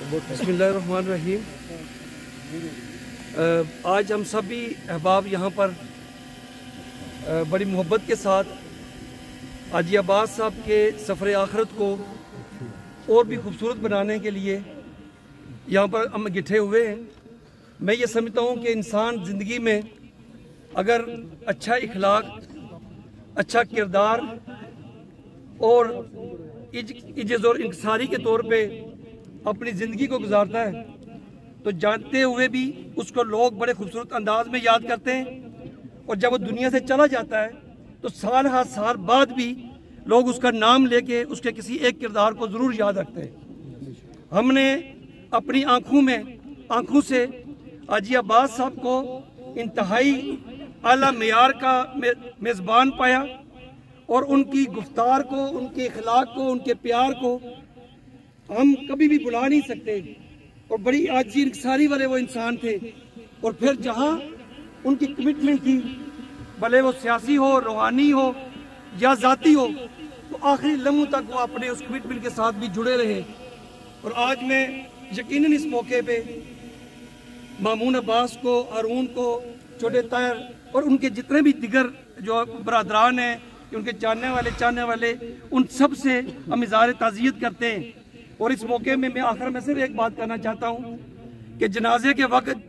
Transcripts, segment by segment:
बिस्मिल्लाहिर्रहमानिर्रहीम। आज हम सभी अहबाब यहाँ पर बड़ी मोहब्बत के साथ हाजी अब्बास साहब के सफ़र आखिरत को और भी खूबसूरत बनाने के लिए यहाँ पर हम इकट्ठे हुए हैं। मैं ये समझता हूँ कि इंसान ज़िंदगी में अगर अच्छा इखलाक, अच्छा किरदार और इज्जत और इंकसारी के तौर पे अपनी ज़िंदगी को गुजारता है तो जानते हुए भी उसको लोग बड़े खूबसूरत अंदाज में याद करते हैं, और जब वो दुनिया से चला जाता है तो साल हर साल बाद भी लोग उसका नाम लेके उसके किसी एक किरदार को ज़रूर याद रखते हैं। हमने अपनी आँखों से हाजी अब्बास साहब को इंतहाई आला मेयार का मेज़बान पाया, और उनकी गुफ्तार को, उनके इखलाक को, उनके प्यार को हम कभी भी भुला नहीं सकते। और बड़ी आजी इंकसारी वाले वो इंसान थे, और फिर जहाँ उनकी कमिटमेंट थी, भले वो सियासी हो, रूहानी हो या ज़ाती हो, तो आखिरी लम्हों तक वो अपने उस कमिटमेंट के साथ भी जुड़े रहे। और आज मैं यकीनन इस मौके पे मामून अब्बास को, हारून को, छोटे तायर और उनके जितने भी दिगर जो बरादरान हैं, उनके चाहने वाले उन सब से हम इज़हार ताज़ियत करते हैं। और इस मौके में मैं आखिर में सिर्फ एक बात करना चाहता हूँ कि जनाजे के वक्त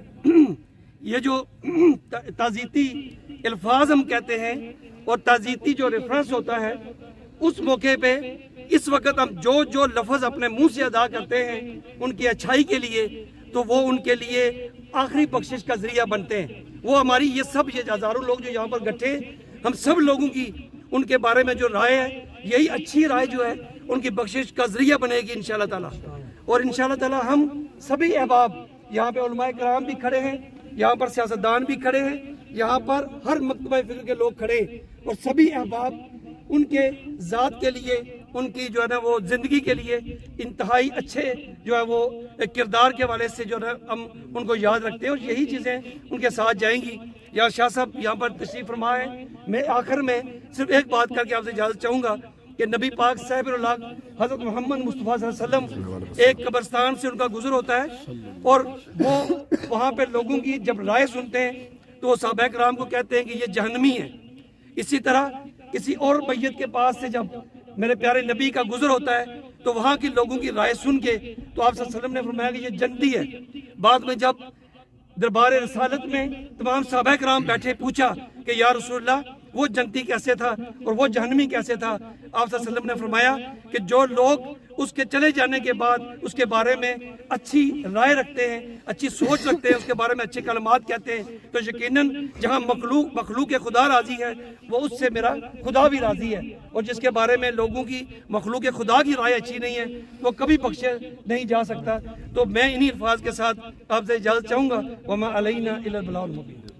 ये जो ताज़ीती अल्फाज हम कहते हैं और ताज़ीती जो रेफरेंस होता है, उस मौके पे इस वक्त हम जो लफ्ज़ अपने मुंह से अदा करते हैं उनकी अच्छाई के लिए, तो वो उनके लिए आखिरी बख्शिश का जरिया बनते हैं। वो हमारी ये हज़ारों लोग जो यहाँ पर इकट्ठे, हम सब लोगों की उनके बारे में जो राय है, यही अच्छी राय जो है उनकी बख्शिश का जरिया बनेगी इंशाअल्लाह ताला। और इंशाअल्लाह ताला हम सभी अहबाब, यहाँ पे उलमाए कराम भी खड़े हैं, यहाँ पर सियासतदान भी खड़े हैं, यहाँ पर हर मकतबा फ़िक्र के लोग खड़े हैं, और सभी अहबाब उनके ज़ात के लिए, उनकी जो है ना वो ज़िंदगी के लिए इंतहाई अच्छे जो है वो किरदार के हवाले से जो है हम उनको याद रखते हैं, और यही चीज़ें उनके साथ जाएंगी। या शाह साहब यहाँ पर तशरीफ़ फरमा है। मैं आखिर में सिर्फ एक बात करके आपसे इजाज़त चाहूँगा कि नबी पाक साहिब-उल-हक़ हज़रत मोहम्मद मुस्तफ़ा सल्लल्लाहु अलैहि वसल्लम एक कब्रिस्तान से उनका गुज़र होता है, और वो वहाँ पर लोगों की जब राय सुनते हैं तो वो सहाबा किराम को कहते हैं कि ये जहन्नमी है। इसी तरह किसी और मैयत के पास से जब मेरे प्यारे नबी का गुज़र होता है तो वहाँ के लोगों की राय सुन के तो आप सल्लल्लाहु अलैहि वसल्लम ने फरमाया कि ये जन्नती है। बाद में जब दरबार रिसालत में तमाम सहाबा किराम बैठे, पूछा कि या रसूलल्लाह वो जन्नती कैसे था और वो जहन्नमी कैसे था, आप सल्लल्लाहु अलैहि वसल्लम ने फरमाया कि जो लोग उसके चले जाने के बाद उसके बारे में अच्छी राय रखते हैं, अच्छी सोच रखते हैं, उसके बारे में अच्छे कलमात कहते हैं, तो यकीनन जहाँ मखलूक खुदा राजी है वो उससे मेरा खुदा भी राजी है। और जिसके बारे में लोगों की मखलूक खुदा की राय अच्छी नहीं है वो कभी बख्शे नहीं जा सकता। तो मैं इन्हीं अल्फाज के साथ आपसे इजाज़त चाहूँगा। वमा अलैना इल्लल बलागुल मुबीन।